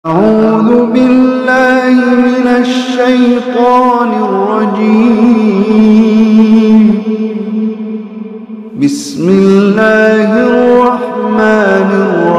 أعوذ بالله من الشيطان الرجيم. بسم الله الرحمن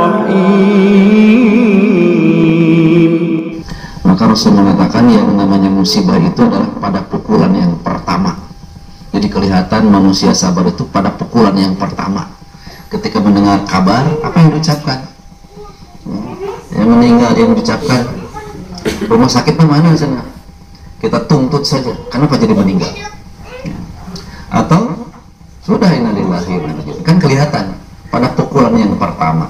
الرحيم. Maka Rasul mengatakan yang namanya musibah itu adalah pada pukulan yang pertama. Jadi kelihatan manusia sabar itu pada pukulan yang pertama. Ketika mendengar kabar, apa yang diucapkan? Yang meninggal, yang diucapkan rumah sakitnya mana sana? Kita tuntut saja. Kenapa jadi meninggal? Atau sudah innalillahi wa inna ilaihi raji'un. Kan kelihatan pada pukulan yang pertama.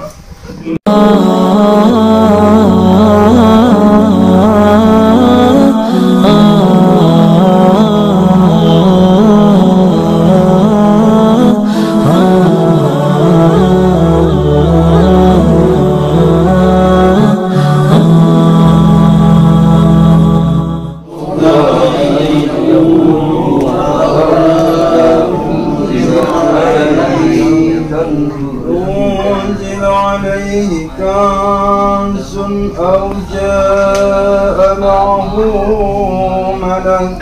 أنزل عليه كنز أو جاء معه ملك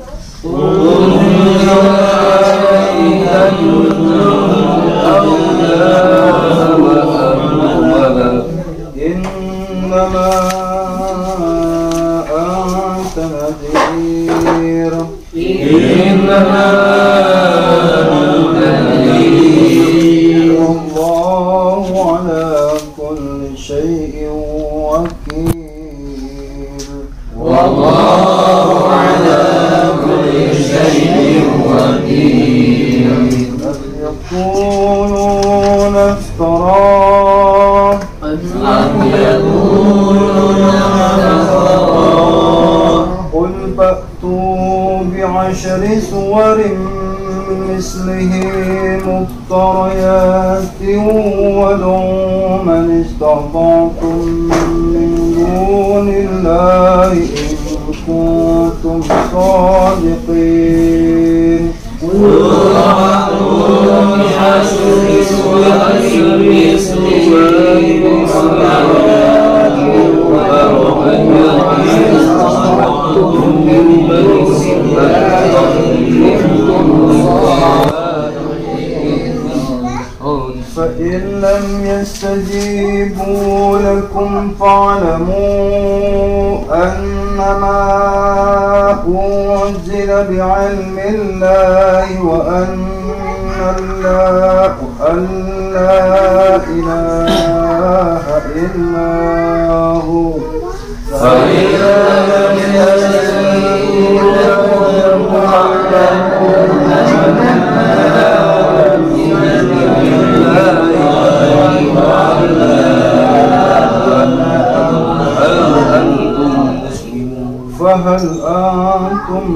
إنما أنت نذير والله على كل شيء وكيل. أم يقولون افتراه قل فأتوا بعشر سور مثله مفتريات وادعوا من استطعتم من دون الله إن كنتم صادقين. فإن لم يستجيبوا لكم فاعلموا أنما أنزل بعلم الله وأن لا إله إلا هو. فإن لم يستجيبوا لكم فاعلموا فهل أنتم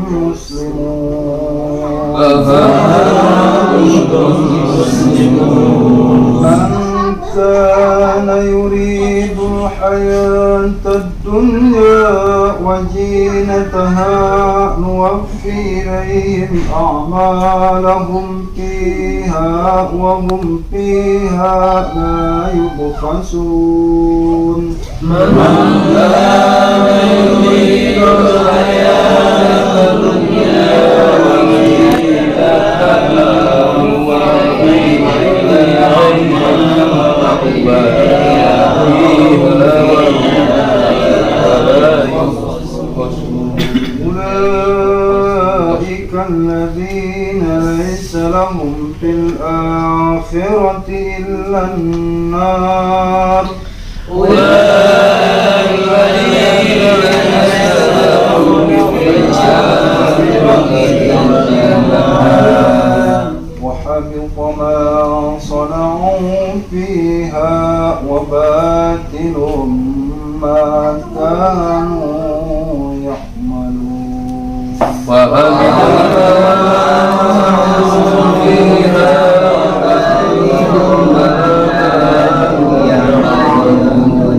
مسلمون؟ من كان يريد الحياة الدنيا وزينتها نوفي إليهم أعمالهم فيها وهم فيها لا يبخسون. من كان يريد الحياة الدنيا وزينتها نوفي إليهم أولئك الذين ليس لهم في الآخرة إلا النار. أولئك الذين ليس لهم في الآخرة إلا النار وحبط ما صنعوا فيها وباطل ما كانوا يعملون. وحبط ما صنعوا فيها وباطل ما كانوا يعملون.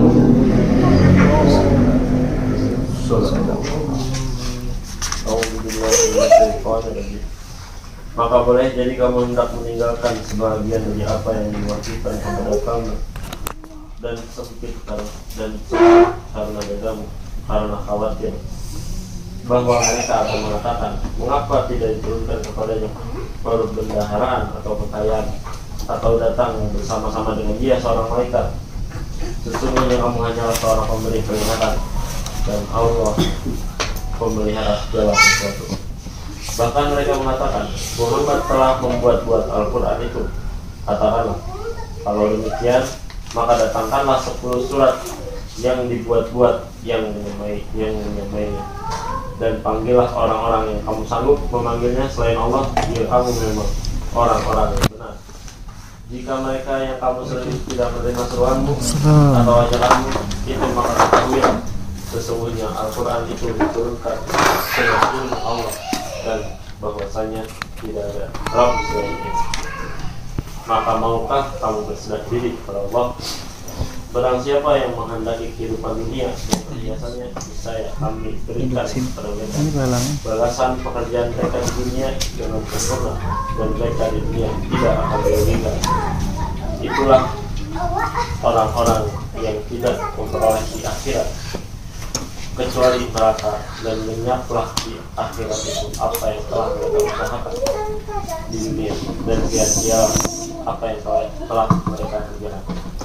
Maka boleh jadi kamu hendak meninggalkan sebahagian dari apa yang diwajibkan kepada kamu dan sempit karena dadamu, karena khawatir bahwa mereka akan mengatakan, mengapa tidak diturunkan kepadanya produk bendaharaan atau kekayaan, atau datang bersama-sama dengan dia seorang malaikat. Sesungguhnya kamu hanyalah seorang pemberi peringatan, dan Allah pemelihara segala sesuatu. Bahkan mereka mengatakan, Muhammad telah membuat-buat Al-Quran itu. Katakanlah, kalau demikian, maka datangkanlah 10 surat yang dibuat-buat yang menyamainya, dan panggillah orang-orang yang kamu sanggup memanggilnya selain Allah jika kamu memang orang-orang yang benar. Jika mereka yang kamu sering tidak menerima seruanmu atau ajaranmu itu, maka ketahuilah sesungguhnya Al-Quran itu diturunkan dengan ilmu Allah, dan bahwasanya tidak ada Rabb selainnya. Maka maukah kamu berserah diri kepada Allah? Barang siapa yang menghendaki kehidupan dunia dan perhiasannya, niscaya kami berikan kepada mereka balasan pekerjaan mereka di dunia dengan sempurna, dan mereka di dunia tidak akan dirugikan. Itulah orang-orang yang tidak memperoleh di akhirat kecuali neraka, dan lenyaplah di akhirat itu apa yang telah mereka usahakan di dunia, dan sia-sia apa yang telah mereka kerjakan.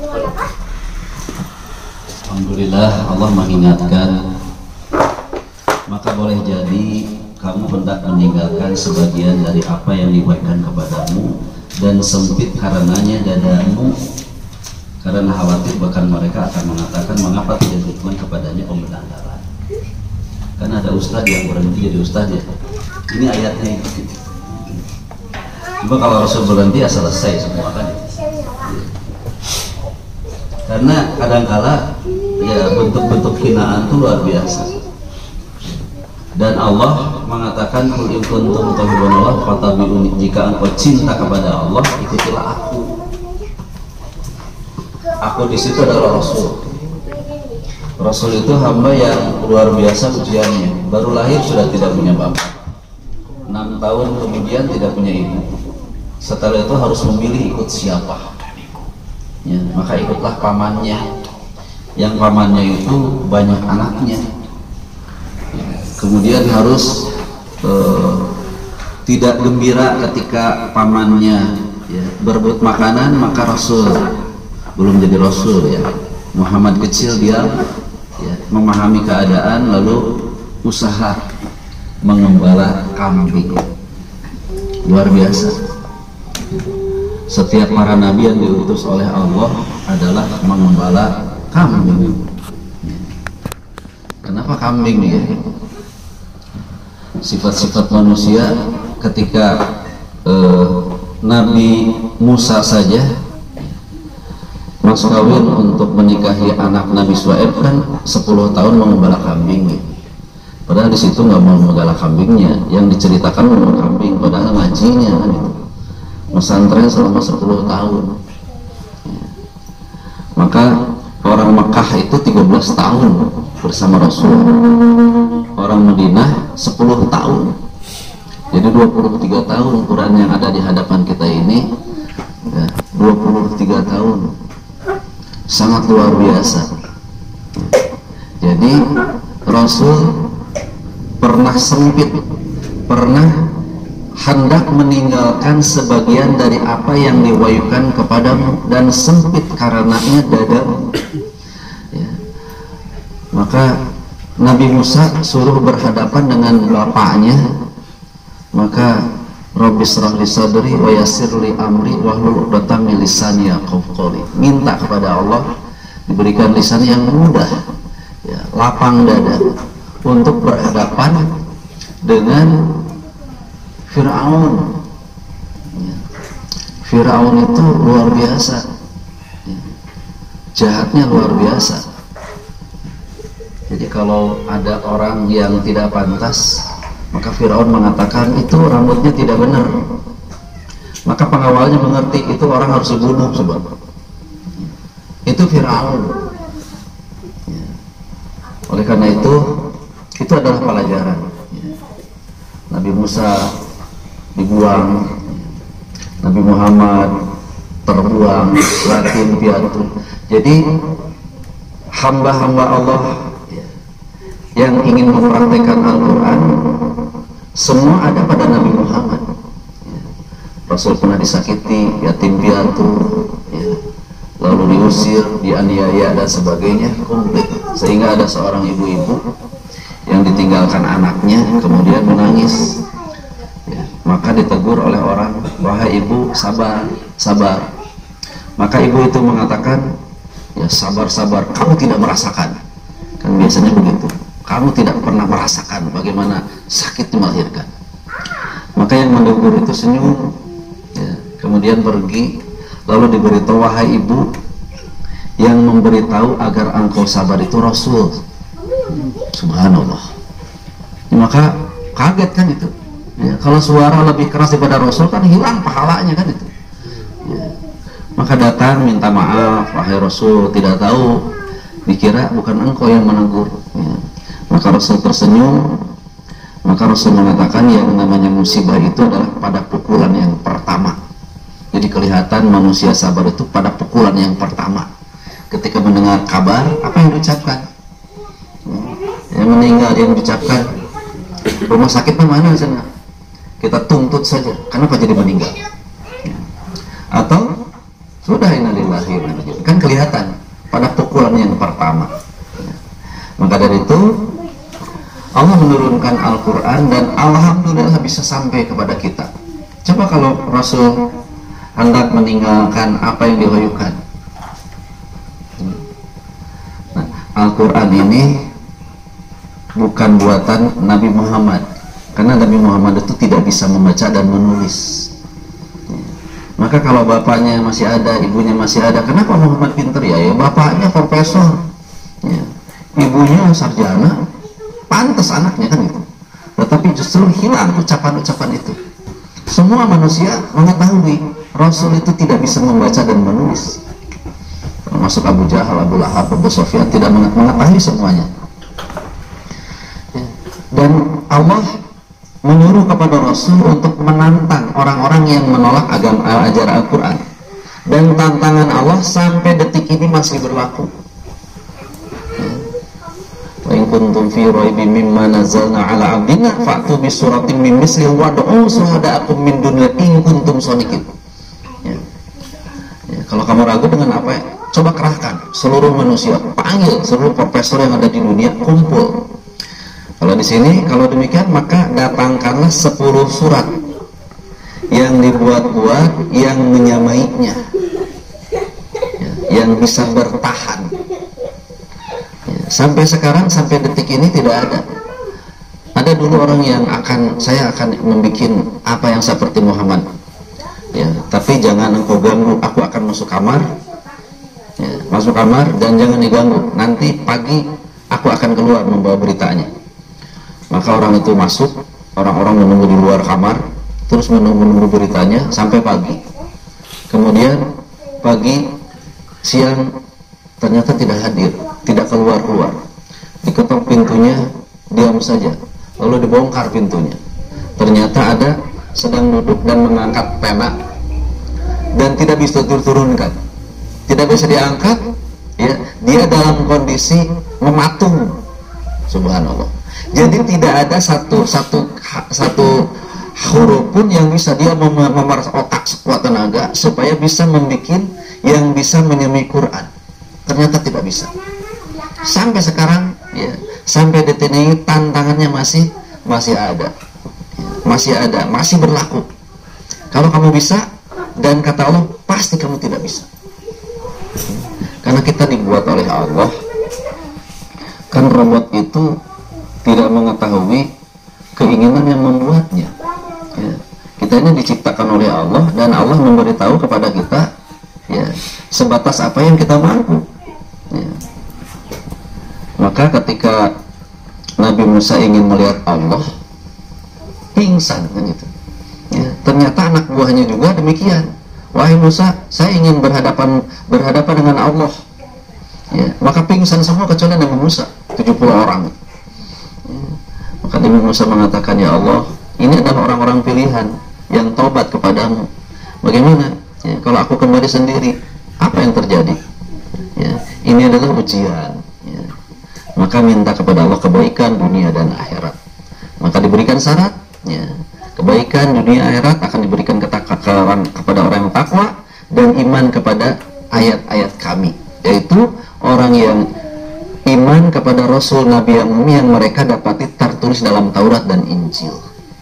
Alhamdulillah, Allah mengingatkan, maka boleh jadi kamu hendak meninggalkan sebagian dari apa yang diwahyukan kepadamu, dan sempit karenanya dadamu, karena khawatir bahkan mereka akan mengatakan, mengapa tidak diberikan kepadanya pembenaran. Karena ada ustadz yang berhenti jadi ustadz ya. Ini ayatnya itu. Coba kalau Rasul berhenti ya selesai semua kan. Karena kadangkala ya bentuk-bentuk hinaan itu luar biasa. Dan Allah mengatakan, qul in kuntum tuhibbunallah fattabi'uni, jika engkau cinta kepada Allah, ikutilah aku. Aku di situ adalah Rasul. Rasul itu hamba yang luar biasa ujiannya. Baru lahir sudah tidak punya bapak, 6 tahun kemudian tidak punya ibu. Setelah itu harus memilih ikut siapa ya, maka ikutlah pamannya, yang pamannya itu banyak anaknya ya. Kemudian harus tidak gembira ketika pamannya ya, berebut makanan, maka Rasul belum jadi Rasul ya. Muhammad kecil dia ya, memahami keadaan lalu usaha mengembala kambing. Luar biasa. Setiap para nabi yang diutus oleh Allah adalah mengembala kambing. Kenapa kambing nih ya? Sifat-sifat manusia ketika Nabi Musa saja mas kawin untuk menikahi anak Nabi Su'aib kan 10 tahun mengembala kambing. Padahal di situ nggak mau mengembala kambingnya, yang diceritakan mengembala kambing, padahal ngajinya kan itu. Pesantren selama 10 tahun. Maka orang Mekah itu 13 tahun bersama Rasul. Orang Madinah 10 tahun. Jadi 23 tahun Quran yang ada di hadapan kita ini ya, 23 tahun. Sangat luar biasa. Jadi Rasul pernah sempit, pernah hendak meninggalkan sebagian dari apa yang diwahyukan kepadamu, dan sempit karenanya dadamu ya. Maka Nabi Musa suruh berhadapan dengan bapaknya, maka Rabbi shrah li sadri wa yassir li amri wahlul 'uqdatam min lisani yafqahu qawli. Minta kepada Allah diberikan lisan yang mudah ya, lapang dada untuk berhadapan dengan Fir'aun ya. Fir'aun itu luar biasa ya. Jahatnya luar biasa. Jadi kalau ada orang yang tidak pantas, maka Fir'aun mengatakan itu rambutnya tidak benar, maka pengawalnya mengerti itu orang harus dibunuh sebab itu Fir'aun ya. Oleh karena itu adalah pelajaran ya. Nabi Musa dibuang, Nabi Muhammad terbuang, yatim piatu. Jadi hamba-hamba Allah yang ingin mempraktekkan Al-Quran semua ada pada Nabi Muhammad. Rasul pernah disakiti, yatim piatu, lalu diusir, dianiaya dan sebagainya, komplit. Sehingga ada seorang ibu-ibu yang ditinggalkan anaknya kemudian menangis. Maka ditegur oleh orang, wahai ibu, sabar, sabar. Maka ibu itu mengatakan, ya sabar-sabar, kamu tidak merasakan. Kan biasanya begitu, kamu tidak pernah merasakan bagaimana sakit melahirkan. Maka yang menegur itu senyum, kemudian pergi, lalu diberitahu, wahai ibu, yang memberitahu agar engkau sabar itu Rasul. Subhanallah. Maka kaget kan itu. Kalau suara lebih keras daripada Rasul kan hilang pahalanya kan itu. Maka datang minta maaf, wahai Rasul, tidak tahu, dikira bukan engkau yang menegur. Maka Rasul tersenyum. Maka Rasul mengatakan yang namanya musibah itu adalah pada pukulan yang pertama. Jadi kelihatan manusia sabar itu pada pukulan yang pertama. Ketika mendengar kabar, apa yang diucapkan? Yang meninggal, yang diucapkan, rumah sakitnya mana sana? Kita tuntut saja, kenapa jadi meninggal? Atau sudah innalillahi wa inna ilaihi raji'un. Kan kelihatan pada pukulan yang pertama. Maka dari itu Allah menurunkan Al-Quran dan alhamdulillah bisa sampai kepada kita. Coba kalau Rasul hendak meninggalkan apa yang dihayukan. Nah, Al-Quran ini bukan buatan Nabi Muhammad, karena Nabi Muhammad itu tidak bisa membaca dan menulis. Maka kalau bapaknya masih ada, ibunya masih ada, kenapa Muhammad pinter? Ya bapaknya profesor, ibunya sarjana, pantas anaknya kan itu. Tetapi justru hilang ucapan-ucapan itu. Semua manusia mengetahui Rasul itu tidak bisa membaca dan menulis, termasuk Abu Jahal, Abu Lahab, Abu Sufyan tidak mengetahui semuanya. Dan Allah menyuruh kepada Rasul untuk menantang orang-orang yang menolak agama ajaran Al-Quran. Dan tantangan Allah sampai detik ini masih berlaku. Wa in kuntum fi raibin mimma nazzalna ala 'abdina fa'tu bi suratin min mislihi wad'u syuhada'akum min dunillahi in kuntum shadiqin. Kalau kamu ragu dengan apa? Coba kerahkan seluruh manusia, panggil seluruh profesor yang ada di dunia, kumpul. Kalau di sini, kalau demikian maka datangkanlah 10 surat yang dibuat-buat yang menyamainya, yang bisa bertahan. Sampai sekarang, sampai detik ini tidak ada. Ada dulu orang yang saya akan membuat apa yang seperti Muhammad. Tapi jangan engkau ganggu, aku akan masuk kamar. Masuk kamar dan jangan diganggu. Nanti pagi aku akan keluar membawa beritanya. Maka orang itu masuk, orang-orang menunggu di luar kamar, terus menunggu beritanya sampai pagi. Kemudian pagi, siang ternyata tidak hadir, tidak keluar-keluar. Diketok pintunya, diam saja. Lalu dibongkar pintunya. Ternyata ada sedang duduk dan mengangkat pena dan tidak bisa diturunkan, tidak bisa diangkat. Dia dalam kondisi mematung. Subhanallah. Jadi tidak ada satu huruf pun yang bisa dia memeras otak sekuat tenaga supaya bisa membuat yang bisa menyamai Quran. Ternyata tidak bisa. Sampai sekarang, sampai detik ini tantangannya masih ada, masih berlaku. Kalau kamu bisa, dan kata Allah pasti kamu tidak bisa. Karena kita dibuat oleh Allah. Kan robot itu tidak mengetahui keinginan yang membuatnya. Kita ini diciptakan oleh Allah dan Allah memberitahu kepada kita sebatas apa yang kita mampu. Maka ketika Nabi Musa ingin melihat Allah, pingsan kan itu. Ternyata anak buahnya juga demikian. Wahai Musa, saya ingin berhadapan dengan Allah. Maka pingsan semua kecuali Nabi Musa, 70 orang. Maka Nabi Musa mengatakan, ya Allah, ini adalah orang-orang pilihan yang taubat kepadamu. Bagaimana? Ya, kalau aku kembali sendiri, apa yang terjadi? Ya, ini adalah ujian. Ya. Maka minta kepada Allah kebaikan dunia dan akhirat. Maka diberikan syarat. Ya. Kebaikan dunia akhirat akan diberikan kepada orang yang takwa dan iman kepada ayat-ayat kami, yaitu orang yang iman kepada Rasul Nabi yang ummi yang mereka dapati tertulis dalam Taurat dan Injil.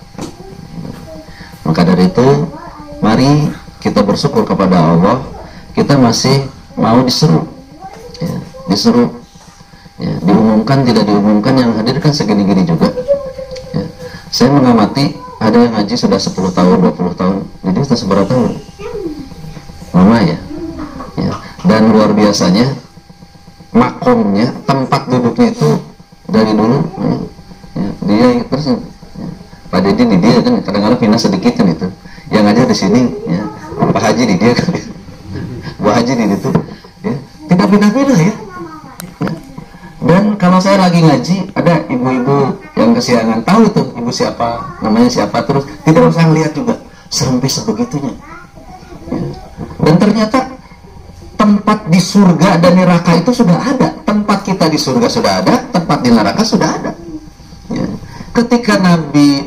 Maka dari itu, mari kita bersyukur kepada Allah, kita masih mau diseru, ya, disuruh, ya, diumumkan tidak diumumkan, yang hadir kan segini-gini juga. Ya. Saya mengamati ada yang ngaji sudah 10 tahun, 20 tahun, jadi sudah seberapa tahun? Lama ya. Ya. Dan luar biasanya makomnya, tempat duduknya itu dari dulu, ya, dia terus, ya, Pak Deddy di dia kan kadang-kadang pindah sedikit kan itu, yang ngajar di sini, ya, Pak Haji di dia kan, Bu Haji di itu, ya, tidak pindah-pindah ya. Ya. Dan kalau saya lagi ngaji, ada ibu-ibu yang kesiangan, tahu tuh ibu siapa, namanya siapa, terus tidak usah lihat juga, sampai sebegitunya. Ya. Dan ternyata tempat di surga dan neraka itu sudah ada. Tempat kita di surga sudah ada, tempat di neraka sudah ada. Ya. Ketika Nabi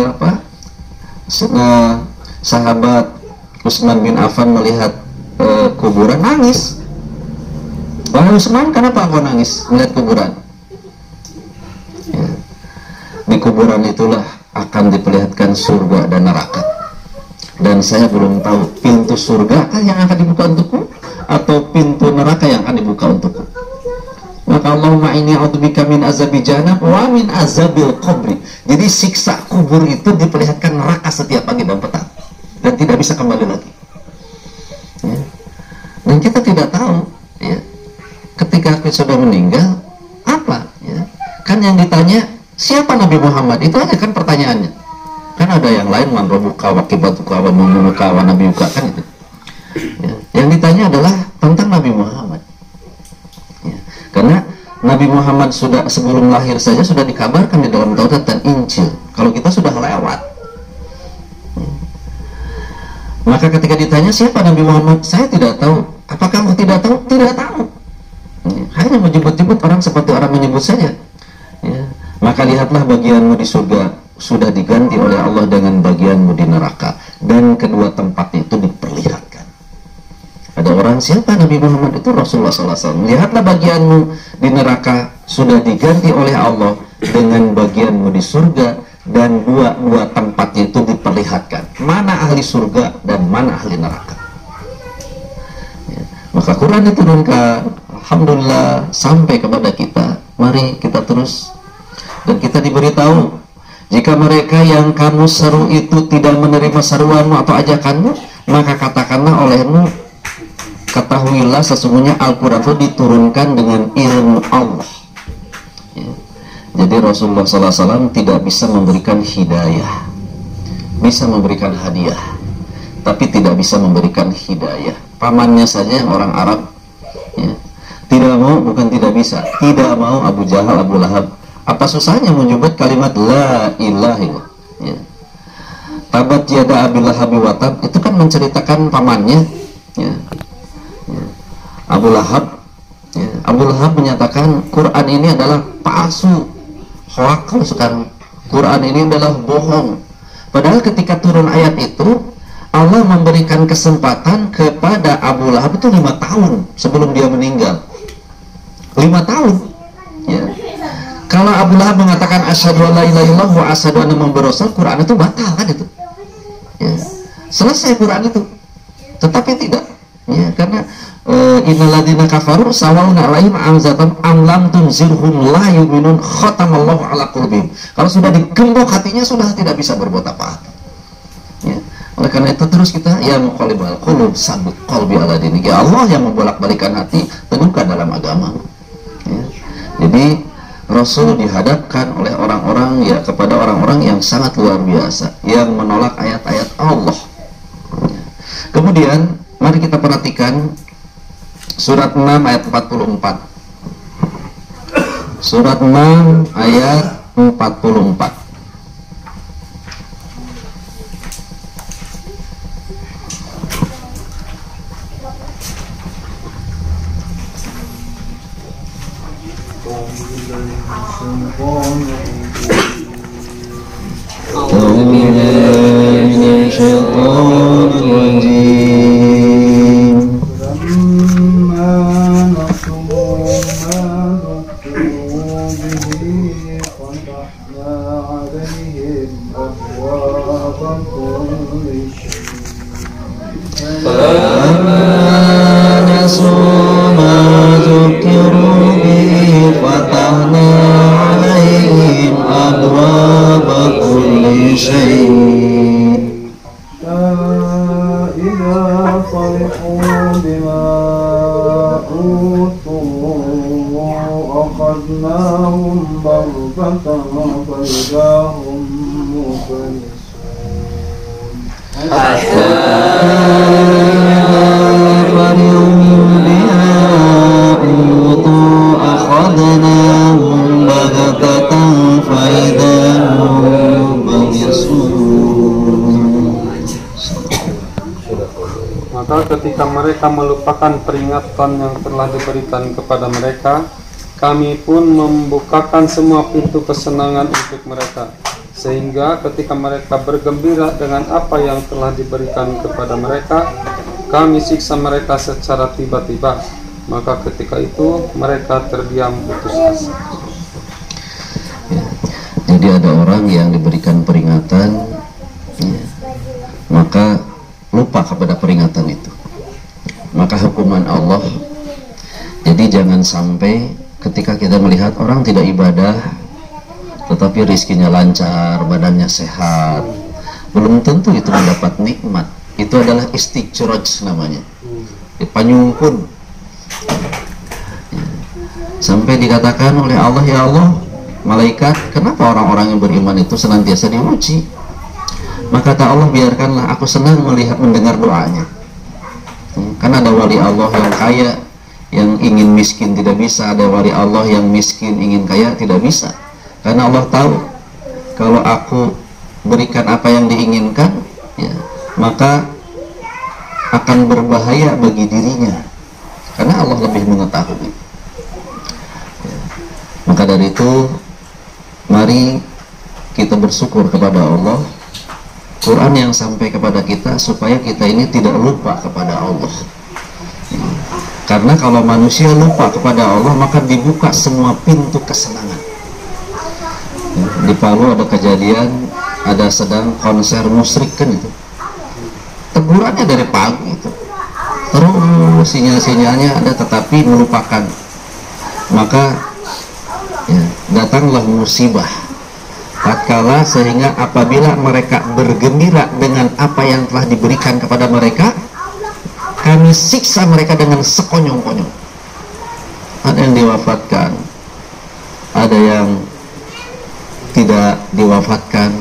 sahabat Utsman bin Affan melihat kuburan, nangis. Wahai Utsman, kenapa engkau nangis melihat kuburan? Ya. Di kuburan itulah akan diperlihatkan surga dan neraka. Dan saya belum tahu pintu surga yang akan dibuka untukku atau pintu neraka yang akan dibuka untukku. Maka Allahumma inni a'udzubika min azabi jahannam wa min azabil qabri. Jadi siksa kubur itu diperlihatkan neraka setiap pagi dan petang dan tidak bisa kembali lagi. Ya. Dan kita tidak tahu, ya, ketika kita sudah meninggal apa, ya. Kan yang ditanya siapa Nabi Muhammad, itu aja kan pertanyaannya. Kan ada yang lain, man rabbuka wa qibatuka wa mamnuka wa nabiyuka, kan itu. Ya. Yang ditanya adalah tentang Nabi Muhammad. Ya. Karena Nabi Muhammad sudah sebelum lahir saja sudah dikabarkan di dalam Taurat dan Injil. Kalau kita sudah lewat, ya. Maka ketika ditanya siapa Nabi Muhammad, saya tidak tahu. Apakah kamu tidak tahu? Tidak tahu. Ya. Hanya menyebut-nyebut orang seperti orang menyebut saja. Ya. Maka lihatlah bagianmu di surga sudah diganti oleh Allah dengan bagianmu di neraka, dan kedua tempatnya itu diperlihatkan. Ada orang, siapa Nabi Muhammad? Itu Rasulullah SAW. Lihatlah bagianmu di neraka sudah diganti oleh Allah dengan bagianmu di surga, dan dua tempatnya itu diperlihatkan. Mana ahli surga dan mana ahli neraka. Ya. Maka Quran diturunkan, alhamdulillah, sampai kepada kita. Mari kita terus, dan kita diberitahu, jika mereka yang kamu seru itu tidak menerima seruanmu atau ajakanmu, maka katakanlah olehmu, ketahuilah sesungguhnya Al-Quran itu diturunkan dengan ilmu Allah. Ya. Jadi Rasulullah SAW tidak bisa memberikan hidayah, bisa memberikan hadiah, tapi tidak bisa memberikan hidayah. Pamannya saja yang orang Arab, ya, tidak mau, bukan tidak bisa, tidak mau Abu Jahal, Abu Lahab. Apa susahnya menyebut kalimat la ilaha illallah, ya. Tabat yada Abil Lahab wa tab, itu kan menceritakan pamannya, ya. Ya. Abu Lahab, ya. Abu Lahab menyatakan Quran ini adalah palsu, hoak kalau sekarang, Quran ini adalah bohong. Padahal ketika turun ayat itu, Allah memberikan kesempatan kepada Abu Lahab itu 5 tahun sebelum dia meninggal. 5 tahun, ya. Kalau Abu Lahab mengatakan asyhadu alla ilaha illallah wa asyhadu anna muhammadar rasul, Quran itu batal kan itu. Ya. Selesai Quran itu. Tetapi tidak. Ya, karena innalladzina kafaru sawa'un 'alaihim anzartum am lam tunzirhum la yu'minun khatamallahu 'ala qulubihim. Kalau sudah digembok hatinya sudah tidak bisa berbuat apa-apa. Ya. Oleh karena itu terus kita ya muqallibal qulub sabit qalbi ala dinik. Ya Allah yang membolak-balikan hati, teguhkan dalam agama. Ya. Jadi Rasul dihadapkan oleh orang-orang, ya, kepada orang-orang yang sangat luar biasa, yang menolak ayat-ayat Allah. Kemudian mari kita perhatikan surat 6 ayat 44. Surat 6 ayat 44. أعوذ بالله من الشيطان الرجيم فلما نسوا ما ذكروا به فتحنا عليهم أبواب كل شيء نسوا ما ذكروا به فتحنا عليهم أبواب كل شيء إذا فرحوا بما أوتوا أخذناهم بغتة فإذا هم مبلسون أخذناهم بغتة فإذا هم مبلسون. Maka ketika mereka melupakan peringatan yang telah diberikan kepada mereka, kami pun membukakan semua pintu kesenangan untuk mereka, sehingga ketika mereka bergembira dengan apa yang telah diberikan kepada mereka, kami siksa mereka secara tiba-tiba. Maka ketika itu mereka terdiam putus asa. Jadi ada orang yang diberikan peringatan, ya, maka lupa kepada peringatan itu, maka hukuman Allah. Jadi jangan sampai ketika kita melihat orang tidak ibadah tetapi rizkinya lancar, badannya sehat, belum tentu itu mendapat nikmat. Itu adalah istiqraj namanya, panyungkun. Sampai dikatakan oleh Allah, ya Allah, malaikat, kenapa orang-orang yang beriman itu senantiasa diuji? Maka kata Allah, biarkanlah aku senang melihat mendengar doanya. Kan ada wali Allah yang kaya yang ingin miskin tidak bisa, ada wali Allah yang miskin ingin kaya tidak bisa. Karena Allah tahu kalau aku berikan apa yang diinginkan, ya, maka akan berbahaya bagi dirinya, karena Allah lebih mengetahui. Ya. Maka dari itu, mari kita bersyukur kepada Allah, Quran yang sampai kepada kita supaya kita ini tidak lupa kepada Allah. Ya. Karena kalau manusia lupa kepada Allah, maka dibuka semua pintu kesenangan. Ya. Di Palu ada kejadian, ada sedang konser musrik kan itu. Tegurannya dari pagi itu, terus sinyal-sinyalnya ada tetapi melupakan. Maka ya, datanglah musibah tatkala, sehingga apabila mereka bergembira dengan apa yang telah diberikan kepada mereka, kami siksa mereka dengan sekonyong-konyong. Ada yang diwafatkan, ada yang tidak diwafatkan.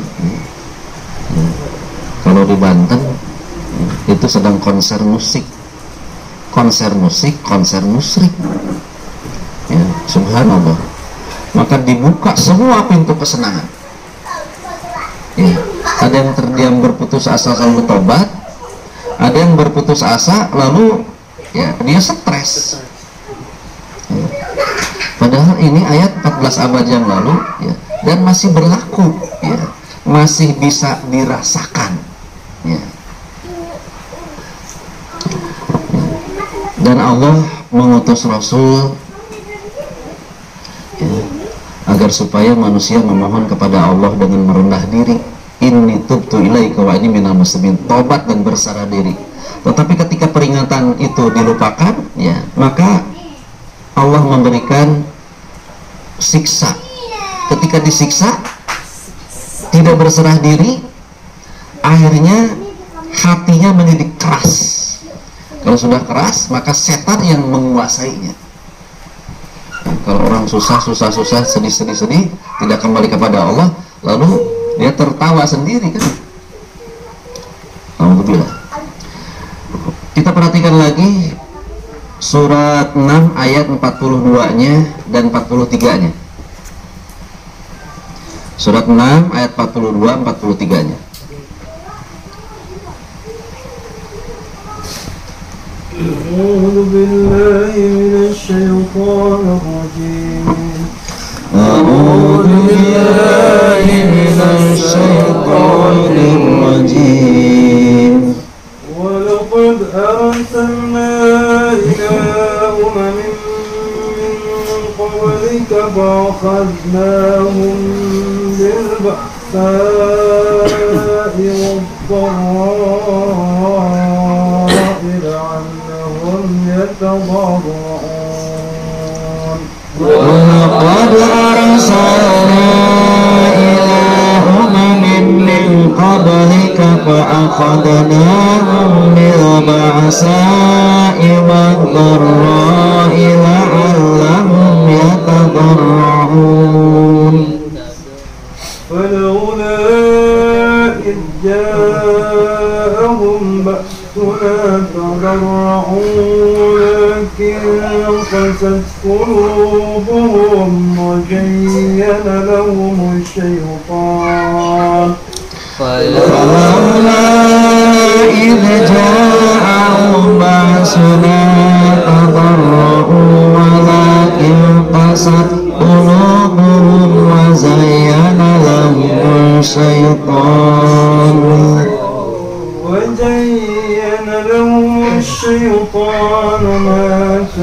Kalau di Banten itu sedang konser musik, konser musrik, ya, subhanallah. Maka dibuka semua pintu kesenangan. Ya, ada yang terdiam berputus asa lalu tobat, ada yang berputus asa lalu ya dia stres. Ya. Padahal ini ayat 14 abad yang lalu, ya, dan masih berlaku, ya, masih bisa dirasakan. Ya. Dan Allah mengutus Rasul, ya, agar supaya manusia memohon kepada Allah dengan merendah diri. Inni tubtu ilaika wa inni minal muslimin, tobat dan berserah diri. Tetapi ketika peringatan itu dilupakan, ya, maka Allah memberikan siksa. Ketika disiksa, tidak berserah diri, akhirnya hatinya menjadi keras. Kalau sudah keras, maka setan yang menguasainya. Kalau orang susah, sedih, tidak kembali kepada Allah, lalu dia tertawa sendiri kan. Alhamdulillah. Kita perhatikan lagi surat 6 ayat 42-nya dan 43-nya. Surat 6 ayat 42 43-nya. أعوذ بالله من الشيطان الرجيم فأخذناهم بالبأساء والضراء لعلهم يتضرعون ولقد أرسلنا إلى أمم من قبلك فأخذناهم بالبأساء والضراء لعلهم يتضرعون فلولا إذ جاءهم بأسنا تضرعوا لكن قست قلوبهم وزين لهم الشيطان فلولا إذ جاءهم بأسنا تضرعوا ولكن قست قلوبهم وزين لهم الشيطان ما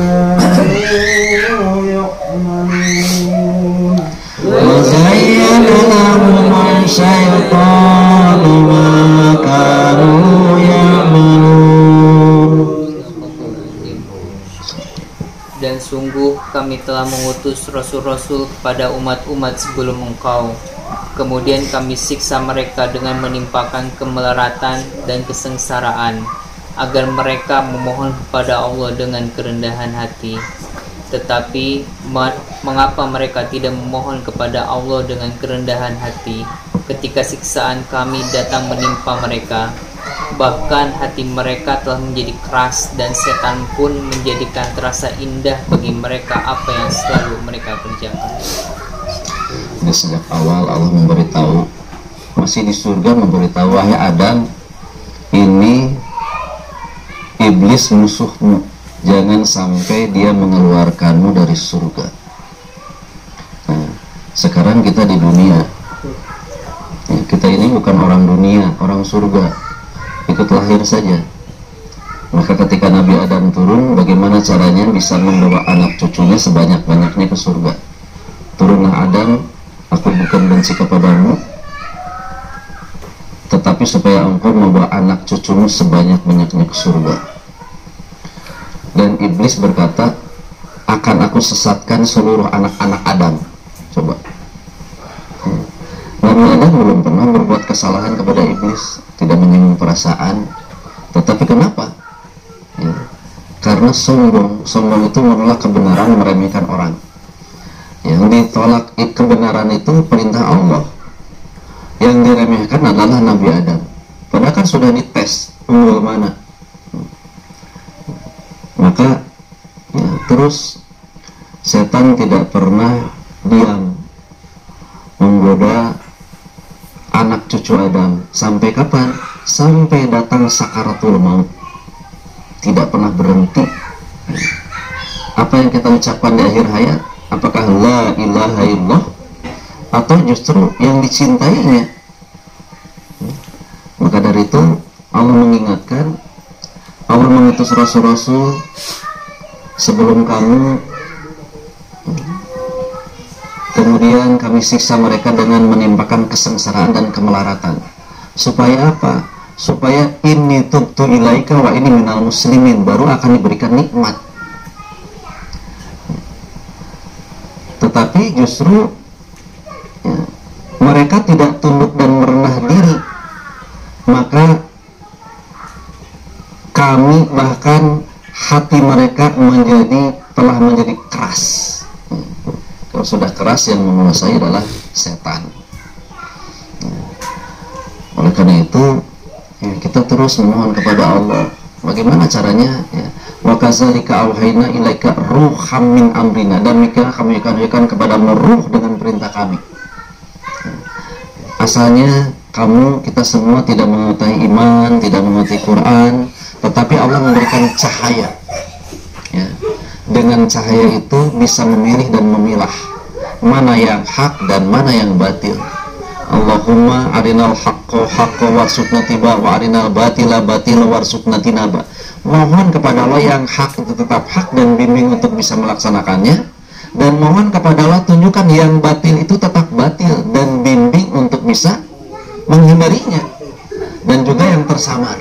كانوا يعملون وزين لهم الشيطان ما كانوا يعملون. Dan sungguh kami telah mengutus rasul-rasul kepada umat-umat sebelum engkau. Kemudian kami siksa mereka dengan menimpakan kemelaratan dan kesengsaraan, agar mereka memohon kepada Allah dengan kerendahan hati. Tetapi mengapa mereka tidak memohon kepada Allah dengan kerendahan hati ketika siksaan kami datang menimpa mereka? Bahkan hati mereka telah menjadi keras, dan setan pun menjadikan terasa indah bagi mereka apa yang selalu mereka kerjakan. Ini sejak awal Allah memberitahu, masih di surga memberitahu, wahai Adam, ini iblis musuhmu, jangan sampai dia mengeluarkanmu dari surga. Nah, sekarang kita di dunia, ya, kita ini bukan orang dunia, orang surga, ikut lahir saja. Maka ketika Nabi Adam turun, bagaimana caranya bisa membawa anak cucunya sebanyak-banyaknya ke surga? Turunlah Adam, aku bukan benci kepadamu, tetapi supaya engkau membawa anak cucumu sebanyak-banyaknya ke surga. Dan iblis berkata, akan aku sesatkan seluruh anak-anak Adam. Coba, Nabi Adam belum pernah berbuat kesalahan kepada iblis, tidak menyinggung perasaan. Tetapi kenapa? Ya, karena sombong itu menolak kebenaran, meremehkan orang. Yang ditolak kebenaran itu perintah Allah, yang diremehkan adalah Nabi Adam. Padahal kan sudah dites unggul mana. Maka ya, terus setan tidak pernah diam menggoda anak cucu Adam. Sampai kapan? Sampai datang sakaratul maut, tidak pernah berhenti. Apa yang kita ucapkan di akhir hayat, apakah la ilaha illallah atau justru yang dicintainya? Maka dari itu Allah mengingatkan, Allah mengutus rasul-rasul sebelum kamu, kemudian kami siksa mereka dengan menimpakan kesengsaraan dan kemelaratan. Supaya apa? Supaya inni tubtu ilaika wa ini minal muslimin, baru akan diberikan nikmat. Tetapi justru ya, mereka tidak tunduk dan merendah diri. Maka kami bahkan hati mereka telah menjadi keras. Kalau sudah keras, yang menguasai adalah setan. Oleh karena itu ya, kita terus memohon kepada Allah. Bagaimana caranya? Ya, wa kadzalika auhayna ilaika ruham min amrina, dan kami akan kepadamu ruh dengan perintah kami. Asalnya kita semua tidak mengetahui iman, tidak mengetahui Quran, tetapi Allah memberikan cahaya. Ya, dengan cahaya itu bisa memilih dan memilah mana yang hak dan mana yang batil. Allahumma arinal haqqo haqqo warzuqna tiba wa arinal batila batila warzuqna tinaba. Mohon kepada Allah yang hak itu tetap hak dan bimbing untuk bisa melaksanakannya, dan mohon kepada Allah tunjukkan yang batil itu tetap batil dan bimbing untuk bisa menghindarinya, dan juga yang tersamar.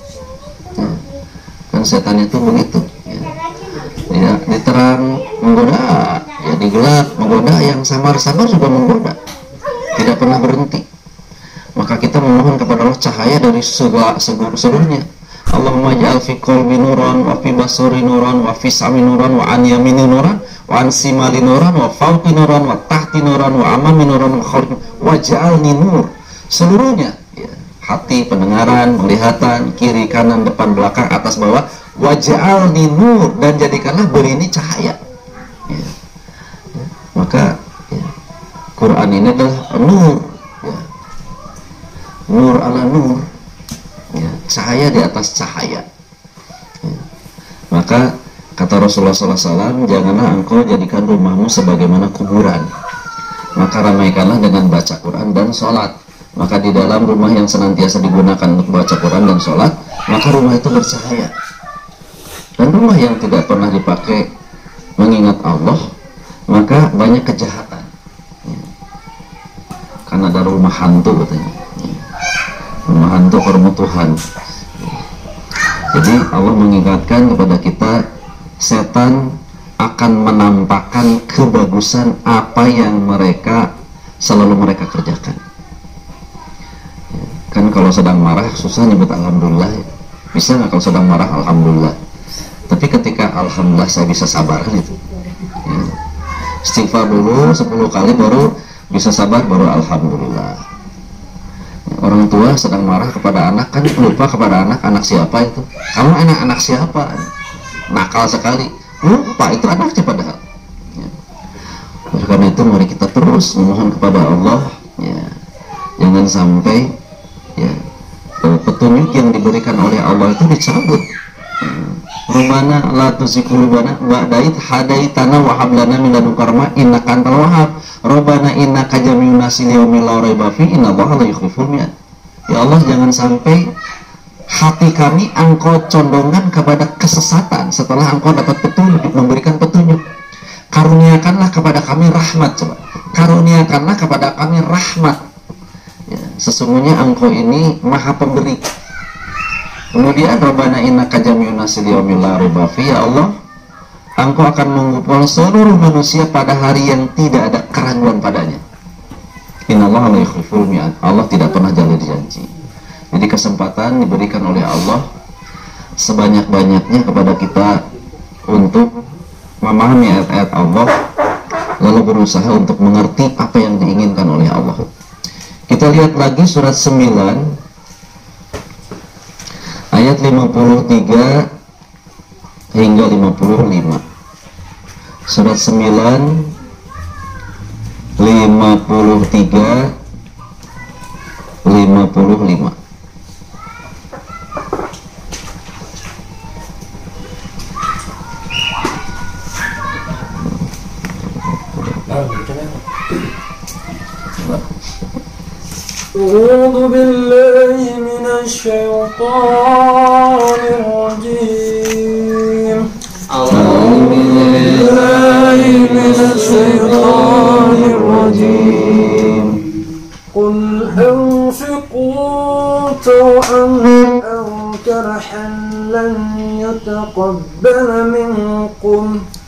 Kan setan itu begitu ya, diterang menggoda, ya digelap menggoda, yang samar-samar juga menggoda, tidak pernah berhenti. Maka kita memohon kepada Allah cahaya dari seluruhnya. Allahumma ja'al fi qalbi nuran wa fi basari nuran wa fi sam'i nuran wa an yamini nuran wa an simali nuran wa fawqi nuran wa tahti nuran wa amami nuran wa khalqi wa ja'alni nur. Seluruhnya ya, hati, pendengaran, penglihatan, kiri, kanan, depan, belakang, atas, bawah, wa ja'alni nur, dan jadikanlah berini cahaya ya. Ya. Maka ya, Quran ini adalah nur ya. Nur ala nur ya, cahaya di atas cahaya ya. Maka kata Rasulullah SAW, janganlah engkau jadikan rumahmu sebagaimana kuburan, maka ramaikanlah dengan baca Quran dan sholat. Maka di dalam rumah yang senantiasa digunakan untuk baca Quran dan sholat, maka rumah itu bercahaya. Dan rumah yang tidak pernah dipakai mengingat Allah, maka banyak kejahatan ya. Karena ada rumah hantu katanya ya. Rumah hantu kermutuhan ya. Jadi Allah mengingatkan kepada kita, setan akan menampakkan kebagusan apa yang selalu mereka kerjakan ya. Kan kalau sedang marah susah nyebut alhamdulillah ya. Bisa nggak kalau sedang marah alhamdulillah? Tapi ketika alhamdulillah saya bisa sabar kan itu ya. Istighfar dulu 10 kali baru bisa sabar, baru alhamdulillah ya. Orang tua sedang marah kepada anak, kan lupa kepada anak siapa itu, kamu anak siapa, nakal sekali, lupa itu anaknya padahal ya. Oleh karena itu mari kita terus memohon kepada Allah ya, jangan sampai ya, petunjuk yang diberikan oleh Allah itu dicabut. Rabbana la tuzigh qulubana ba'da idh hadaitana wa hab lana min ladunka rahmah innaka antal wahhab. Rabbana innaka jami'un nasi liyaumil la raiba fi innallaha la yukhliful mi'ad. Ya Allah, jangan sampai hati kami engkau condongkan kepada kesesatan setelah engkau dapat petunjuk, memberikan petunjuk. Karuniakanlah kepada kami rahmat, coba. Karuniakanlah kepada kami rahmat. Ya, sesungguhnya engkau ini maha pemberi. Kemudian Rabbana innaka jami'un nasi liyaumil la raiba fi, ya Allah, engkau akan mengumpul seluruh manusia pada hari yang tidak ada keraguan padanya. Innallaha la yukhliful mi'ad. Allah tidak pernah jalur janji. Jadi kesempatan diberikan oleh Allah sebanyak-banyaknya kepada kita untuk memahami ayat-ayat Allah, lalu berusaha untuk mengerti apa yang diinginkan oleh Allah. Kita lihat lagi surat 9 ayat 53 hingga 55. Surat 9 53 55. أعوذ بالله من الشيطان الرجيم. أعوذ بالله من الشيطان الرجيم. قل أنفقوا طوعا أو كرحا لن يتقبل منكم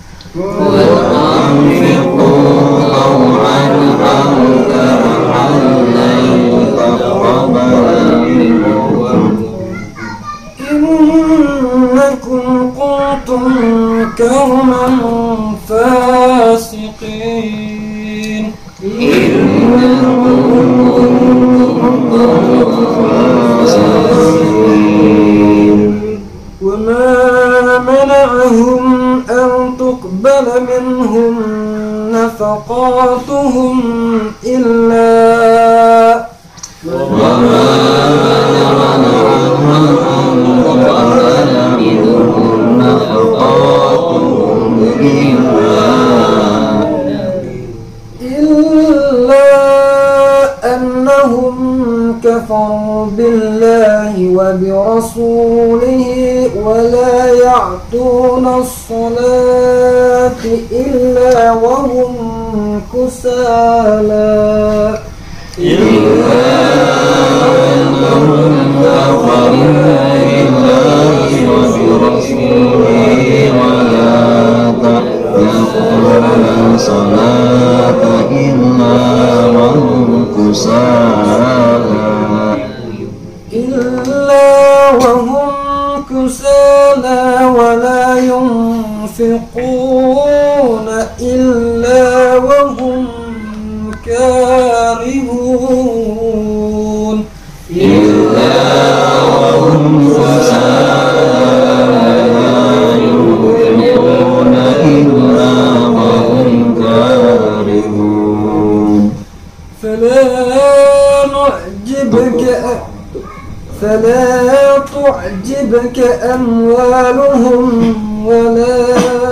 وأنفقوا طوعا أو كرحا لن يتقبل منكم إنكم كنتم قوما فاسقين. وما منعهم أن تقبل منهم نفقاتهم إلا كفروا بالله وبرسوله ولا يعطون الصلاة إلا وهم كسالى إلا أنهم كفروا بالله وبرسوله ولا يقرؤون الصلاة إلا وهم كسالى ولا ينفقون إلا وهم كارهون إلا وهم كسالى ينفقون إلا وهم كارهون فلا تعجبك أموالهم ولا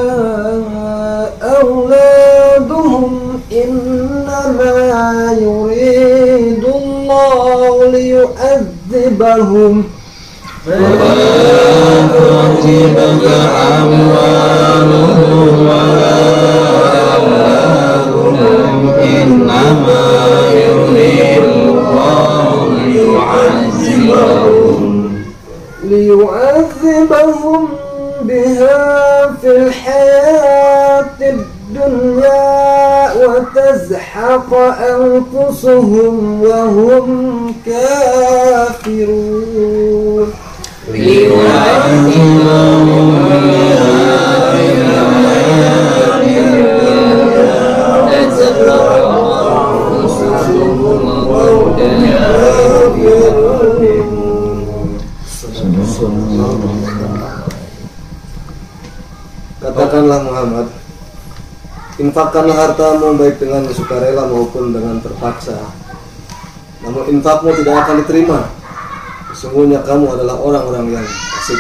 أولادهم إنما يريد الله ليعذبهم ولا تعجبك أموالهم ولا أولادهم إنما يريد الله ليعذبهم بها في الحياة الدنيا وتزحق أنفسهم وهم كافرون ليعذبهم بها في الحياة الدنيا وتزحق أنفسهم وهم كافرون. Katakanlah Muhammad, infakkanlah hartamu baik dengan sukarela maupun dengan terpaksa. Namun infakmu tidak akan diterima. Sesungguhnya kamu adalah orang-orang yang fasik.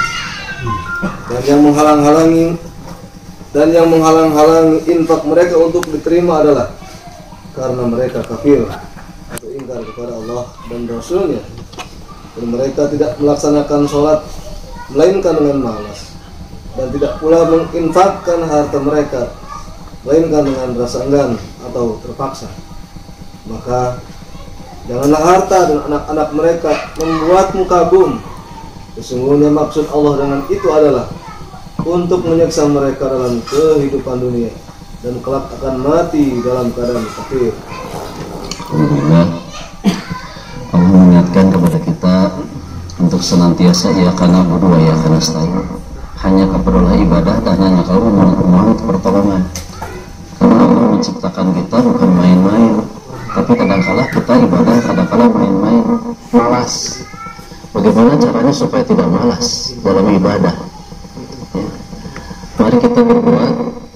Dan yang menghalang-halangi infak mereka untuk diterima adalah karena mereka kafir atau ingkar kepada Allah dan Rasulnya. Dan mereka tidak melaksanakan sholat melainkan dengan malas, dan tidak pula menginfakkan harta mereka melainkan dengan rasa enggan atau terpaksa. Maka janganlah harta dan anak-anak mereka membuatmu kagum. Sesungguhnya maksud Allah dengan itu adalah untuk menyiksa mereka dalam kehidupan dunia dan kelak akan mati dalam keadaan kafir. Allah mengingatkan kepada kita untuk senantiasa karena berdua karena nasta'in, hanya keperluan ibadah dan hanya kalau memohon pertolongan. Karena Allah menciptakan kita bukan main-main, tapi kadangkala kita ibadah, kadangkala main-main, malas. Bagaimana caranya supaya tidak malas dalam ibadah? Ya. Mari kita berbuat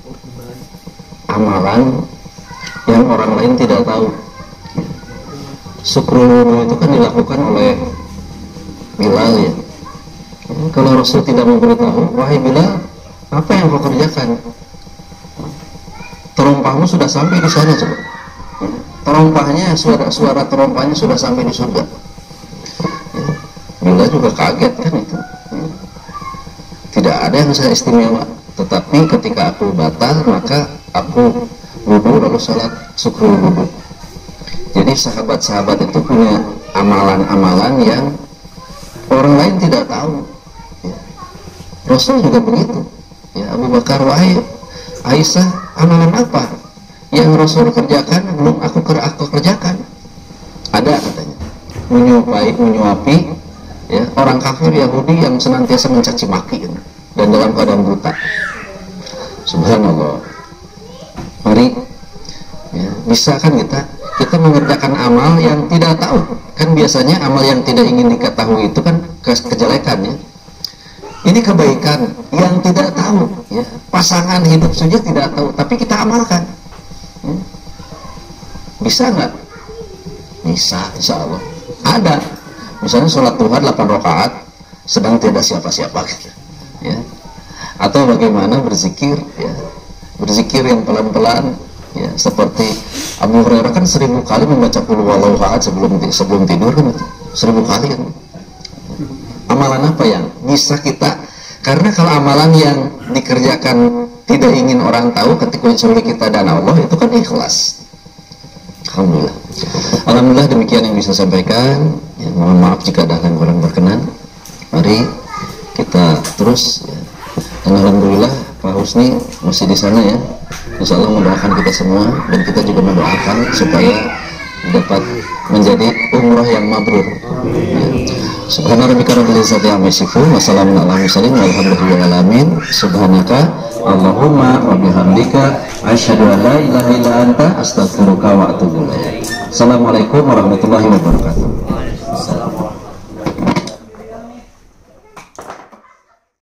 amalan yang orang lain tidak tahu. Syukrul wudu itu kan dilakukan oleh Bilal ya. Kalau Rasul tidak memberitahu, wahai Bilal, apa yang kau kerjakan? Terompahmu sudah sampai di sana coba. Terompahnya, suara terompahnya sudah sampai di surga. Ya. Bilal juga kaget kan itu. Ya. Tidak ada yang saya istimewa. Tetapi ketika aku batal, maka aku wudu lalu sholat syukrul wudu. Jadi sahabat-sahabat itu punya amalan-amalan yang orang lain tidak tahu. Ya. Rasul juga begitu. Ya, Abu Bakar, wahai Aisyah, amalan apa yang Rasul kerjakan belum aku kerjakan? Ada katanya. Menyuapi ya, orang kafir Yahudi yang senantiasa mencaci maki dan dalam keadaan buta. Subhanallah. Mari ya, bisa kan kita mengerjakan amal yang tidak tahu. Kan biasanya amal yang tidak ingin diketahui itu kan kejelekan ya. Ini kebaikan yang tidak tahu ya. Pasangan hidup saja tidak tahu, tapi kita amalkan ya. Bisa nggak? Bisa, insya Allah. Ada misalnya sholat duha 8 rakaat sedang tidak siapa-siapa gitu ya. Atau bagaimana berzikir ya, berzikir yang pelan-pelan ya, seperti Abu Hurairah kan 1000 kali membaca qul huwallahu ahad sebelum tidur kan itu. 1000 kali kan. Amalan apa yang bisa kita, karena kalau amalan yang dikerjakan tidak ingin orang tahu, ketika mencuri kita dan Allah, itu kan ikhlas. Alhamdulillah. Alhamdulillah, demikian yang bisa sampaikan ya, mohon maaf jika ada yang kurang berkenan. Mari kita terus ya. Dan alhamdulillah Pak Husni masih di sana ya. Insya Allah mendoakan kita semua, dan kita juga mendoakan supaya dapat menjadi umrah yang mabrur. Subhana rabbika rabbil izzati amma yasifun wa salamun alal mursalin walhamdulillahi alamin. Subhanaka Allahumma wa bihamdika asyhadu an la ilaha illa anta astaghfiruka wa atubu ilaik. Assalamualaikum warahmatullahi wabarakatuh.